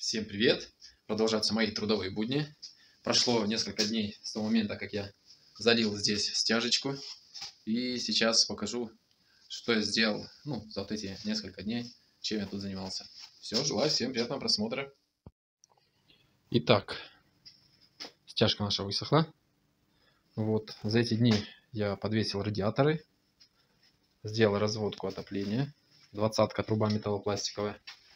Всем привет! Продолжаются мои трудовые будни. Прошло несколько дней с того момента, как я залил здесь стяжечку. И сейчас покажу, что я сделал за вот эти несколько дней, чем я тут занимался. Все, желаю всем приятного просмотра. Итак, стяжка наша высохла. Вот, за эти дни я подвесил радиаторы, сделал разводку отопления. 20-ка труба металлопластиковая.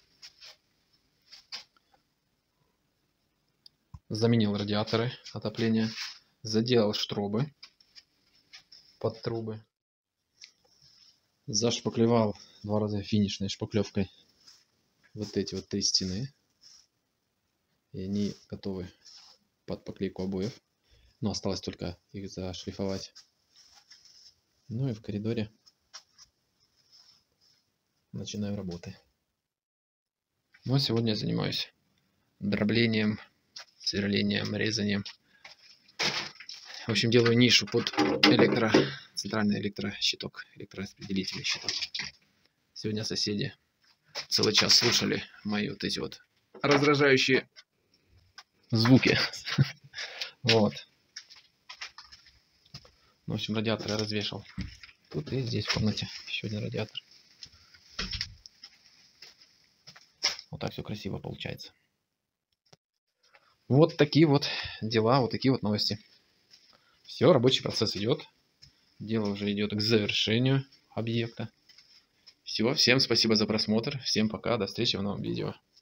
Заменил радиаторы отопления, заделал штробы под трубы, зашпаклевал 2 раза финишной шпаклевкой вот эти вот 3 стены, и они готовы под поклейку обоев, но осталось только их зашлифовать. Ну и в коридоре начинаю работы. Ну а сегодня я занимаюсь дроблением, сверлением, резанием. В общем, делаю нишу под центральный электрощиток, электрораспределительный щиток. Сегодня соседи целый час слушали мои вот эти вот раздражающие звуки. Вот. В общем, радиатор я развешал. Тут и здесь в комнате еще один радиатор. Вот так все красиво получается. Вот такие вот дела, вот такие вот новости. Все, рабочий процесс идет. Дело уже идет к завершению объекта. Все, всем спасибо за просмотр. Всем пока, до встречи в новом видео.